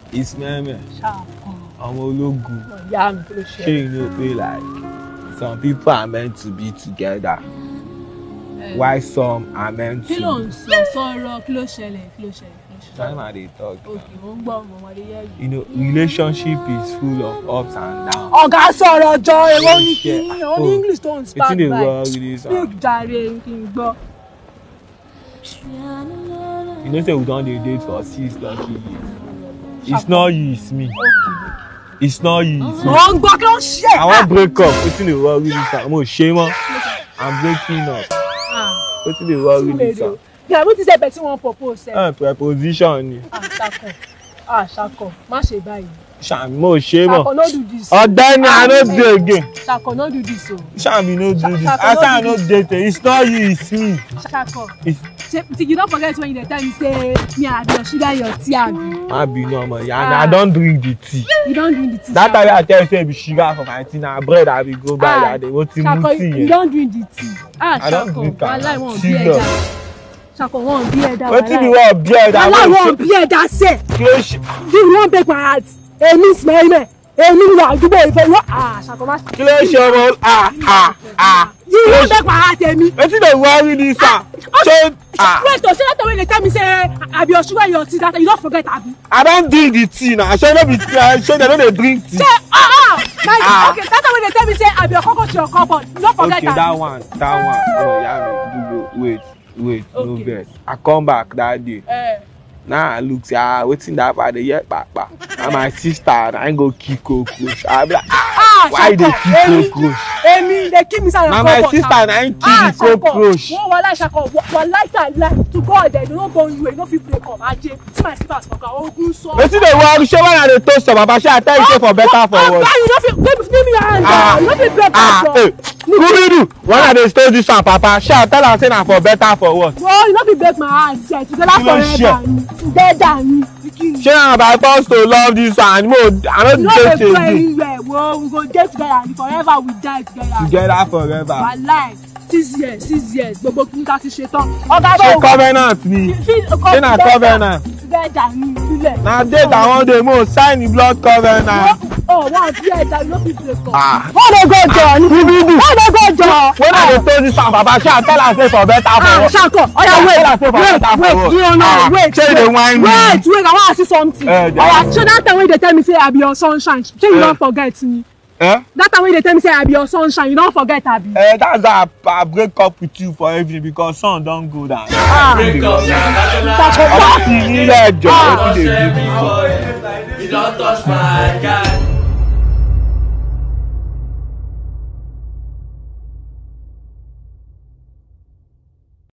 It's me. I'm Ologu. Yeah, you know, like some people are meant to be together. Why some are meant to. They talk. You know, relationship is full of ups and downs. Oh, God, sorry, Joy. English don't speak. Speak Jare. You know, say we don't date for 6 lucky years. It's not you, it's me. It's not you, it's me. I won't break up. What's in the world with this? I'm shame. I'm breaking up. What's in the world with this? Yeah, what is that person want propose? Preposition. Shako. Mashe bayi. Shamo, shame. Shako no do this. Oh, then I don't do again. Shako no do this. Shami no do this. I say I no date. It's not you, it's me. Shako. You don't forget when you tell me say me I be sugar your tea. I be normal. Yeah, I don't drink the tea. You don't drink the tea. That time I tell you say be sugar for my tea. Now bread I will go buy that day. What tea? You don't drink the tea. I don't drink it. I won't be that. Shako won't be that. What do you want beer that? I won't be that. Say. You won't break my heart. Èmi smell me. Èmi wà dúpẹ́ ìfẹ́ wọ́n. Shako ma. Kí ló ṣe ọmọ? You won't break my heart, Èmi. Wetin dey worry this one? Wait, so that way they tell me say I be your sugar your tea that you don't forget abi. I don't drink the tea now. Show them the show they don't drink tea. Say okay, that way they tell me say I be your cocoa to your cupboard. You don't forget okay, that one. Oh yeah, wait, okay. No vex. I come back that day. Now I look say wetin that part dey hear papa. And my sister I go kill cockroach. I be like why they kill cockroach? Emi they kill me inside your cupboard. My sister na kill the cockroach. Wala Shako, wallahi to God they don't born you, no fit break up. Aje, see my sisters for ogun so. Wetin dey worry show when I dey toast your papa, shey I tell you say for better for worse. You no fit give me your hand. You no fit break up. Kubidu, when I dey toast this one papa, shey I tell am say na for better for worse. No, you no fit break my hand, say together forever. Together me. Shey na by force to love this one. I no dey say you. Well, we go dey together and forever we die together. Together forever. Wallahi. 6 years. Gbogbo kini ta ti ṣe tán. Ṣé covenant ni? Ṣé na covenant? Together ni sílẹ̀. Na date I wan dey mo sign the blood covenant. Oh, one together you no fit break up. Why dey go John? Why dey go John? When I dey tell this one baba, shey I tell am say for better for worse. Shako, oya wait. Shey dey whine me. Wait, I wan ask you something. Oya, so that time when they tell me say I be your sunshine, shey you don't forget me. That time when they tell me say I be your sunshine, you don't forget abi. That's why I break up with you for everything because sun don go down. Break up now. You don't touch my guy.